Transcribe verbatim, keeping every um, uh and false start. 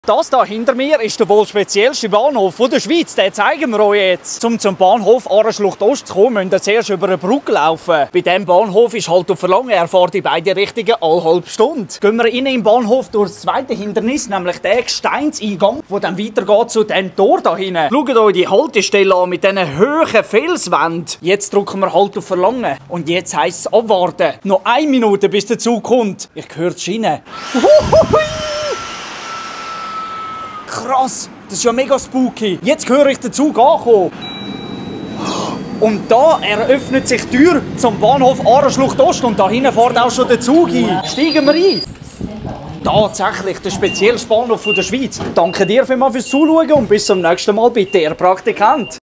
Das hier hinter mir ist der wohl speziellste Bahnhof der Schweiz. Den zeigen wir euch jetzt. Um zum Bahnhof Aarschlucht Ost zu kommen, müsst ihr zuerst über eine Brücke laufen. Bei diesem Bahnhof ist halt auf Verlangen, er fährt in beide Richtungen alle halbe Stunde. Gehen wir innen im Bahnhof durch das zweite Hindernis, nämlich den Gesteinseingang, der dann weitergeht zu diesem Tor da hinten. Schaut euch die Haltestelle an mit diesen hohen Felswänden. Jetzt drücken wir halt auf Verlangen. Und jetzt heisst es abwarten. Noch eine Minute, bis der Zug kommt. Ich höre die Schiene. Krass, das ist ja mega spooky. Jetzt höre ich den Zug ankommen. Und da eröffnet sich die Tür zum Bahnhof Aarschlucht Ost und da hinten fährt auch schon der Zug ein. Steigen wir ein. Tatsächlich der speziellste Bahnhof der Schweiz. Danke dir vielmals fürs Zuschauen und bis zum nächsten Mal, bitte, Ihr Praktikant.